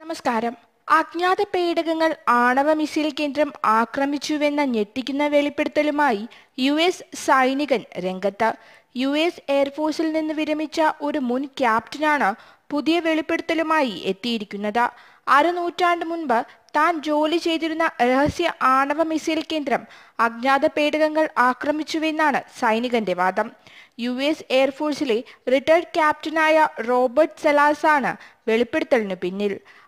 നമസ്കാരം. അജ്ഞാത പേടകങ്ങൾ ആണവ മിസൈൽ കേന്ദ്രം ആക്രമിച്ചുവെന്ന ഞെട്ടിക്കുന്ന വെളിപ്പെടുത്തലുമായി US സൈനികൻ രംഗത്ത്. US എയർഫോഴ്സിൽ നിന്ന് വിരമിച്ച ഒരു മുൻ ക്യാപ്റ്റനാണ് പുതിയ വെളിപ്പെടുത്തലുമായി എത്തിയിരിക്കുന്നത്. അരനൂറ്റാണ്ട് മുൻപ് താൻ ജോലി ചെയ്തിരുന്ന രഹസ്യ ആണവ മിസൈൽ കേന്ദ്രം അജ്ഞാത പേടകങ്ങൾ ആക്രമിച്ചുവെന്നാണ് സൈനികന്റെ വാദം. US എയർഫോഴ്സിലെ റിട്ടയർഡ് ക്യാപ്റ്റനായ റോബർട്ട് സെലാസ് ആണ് വെളിപ്പെടുത്തലിനു പിന്നിൽ.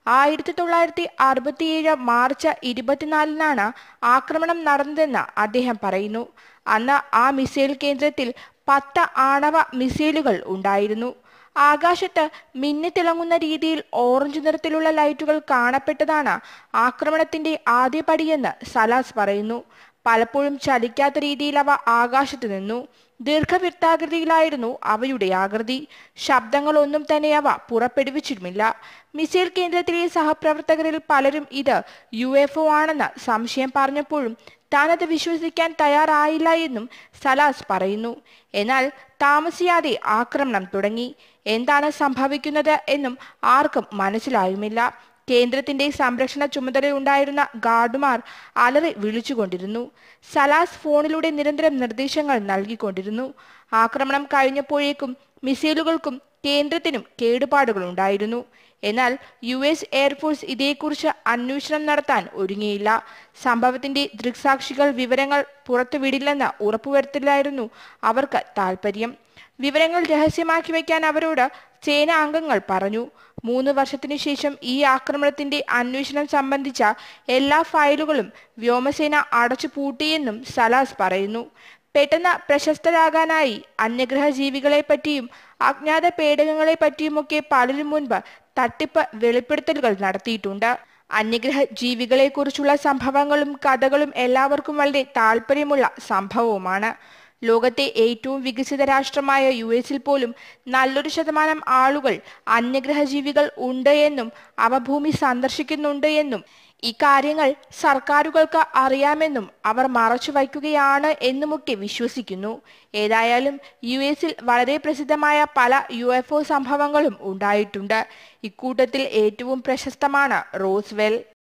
1967 മാർച്ച് 24-നാണ് ആക്രമണം നടന്നതെന്ന് അദ്ദേഹം പറയുന്നു. അന്ന് ആ മിസൈൽ കേന്ദ്രത്തിൽ 10 ആണവ മിസൈലുകൾ ഉണ്ടായിരുന്നു. ആകാശത്ത് മിന്നിത്തിളങ്ങുന്ന രീതിയിൽ ഓറഞ്ച് നിറത്തിലുള്ള ലൈറ്റുകൾ കാണപ്പെട്ടതാണ് ആക്രമണത്തിന്റെ ആദ്യപടിയെന്ന് സലാസ് പറയുന്നു. പലപ്പോഴും ചലിക്കാത്ത രീതിയിൽ അവ ആകാശത്ത് നിന്നു. ദീർഘവൃത്താകൃതിയിലായിരുന്നു അവയുടെ ആകൃതി. ശബ്ദങ്ങളൊന്നും തന്നെ അവ പുറപ്പെടുവിച്ചിരുമില്ല. മിസൈൽ കേന്ദ്രത്തിലെ സഹപ്രവർത്തകരിൽ പലരും ഇത് UFO ആണെന്ന് സംശയം പറഞ്ഞപ്പോഴും താനത് വിശ്വസിക്കാൻ തയ്യാറായില്ല എന്നും സലാസ് പറയുന്നു. എന്നാൽ താമസിയാതെ ആക്രമണം തുടങ്ങി. എന്താണ് സംഭവിക്കുന്നത് എന്നും ആർക്കും മനസ്സിലായുമില്ല. കേന്ദ്രത്തിന്റെ സംരക്ഷണ ചുമതലയുണ്ടായിരുന്ന ഗാർഡുമാർ അലറി വിളിച്ചുകൊണ്ടിരുന്നു. സലാസ് ഫോണിലൂടെ നിരന്തരം നിർദ്ദേശങ്ങൾ നൽകിക്കൊണ്ടിരുന്നു. ആക്രമണം കഴിഞ്ഞപ്പോഴേക്കും മിസൈലുകൾക്കും കേന്ദ്രത്തിനും കേടുപാടുകൾ ഉണ്ടായിരുന്നു. എന്നാൽ US എയർഫോഴ്സ് ഇതേക്കുറിച്ച് അന്വേഷണം നടത്താൻ ഒരുങ്ങിയില്ല. സംഭവത്തിന്റെ ദൃക്സാക്ഷികൾ വിവരങ്ങൾ പുറത്തുവിടില്ലെന്ന് ഉറപ്പുവരുത്തില്ലായിരുന്നു അവർക്ക് താൽപര്യം. വിവരങ്ങൾ രഹസ്യമാക്കി വയ്ക്കാൻ അവരോട് സേനാ അംഗങ്ങൾ പറഞ്ഞു. 3 വർഷത്തിനു ശേഷം ഈ ആക്രമണത്തിന്റെ അന്വേഷണം സംബന്ധിച്ച എല്ലാ ഫയലുകളും വ്യോമസേന അടച്ചു പൂട്ടിയെന്നും സലാസ് പറയുന്നു. പെട്ടെന്ന് പ്രശസ്തരാകാനായി അന്യഗ്രഹ ജീവികളെപ്പറ്റിയും അജ്ഞാത പേടകങ്ങളെ പറ്റിയുമൊക്കെ പലരും മുൻപ് തട്ടിപ്പ് വെളിപ്പെടുത്തലുകൾ നടത്തിയിട്ടുണ്ട്. അന്യഗ്രഹ ജീവികളെക്കുറിച്ചുള്ള സംഭവങ്ങളും കഥകളും എല്ലാവർക്കും വളരെ താല്പര്യമുള്ള സംഭവവുമാണ്. ലോകത്തെ ഏറ്റവും വികസിത രാഷ്ട്രമായ US-ൽ പോലും നല്ലൊരു ശതമാനം ആളുകൾ അന്യഗ്രഹ ജീവികൾ ഉണ്ട് എന്നും അവ ഭൂമി സന്ദർശിക്കുന്നുണ്ട് എന്നും ഇക്കാര്യങ്ങൾ സർക്കാരുകൾക്ക് അറിയാമെന്നും അവർ മറച്ചു വയ്ക്കുകയാണ് എന്നുമൊക്കെ വിശ്വസിക്കുന്നു. ഏതായാലും US-ൽ വളരെ പ്രസിദ്ധമായ പല UFO സംഭവങ്ങളും ഉണ്ടായിട്ടുണ്ട്. ഇക്കൂട്ടത്തിൽ ഏറ്റവും പ്രശസ്തമാണ് റോസ്വെൽ.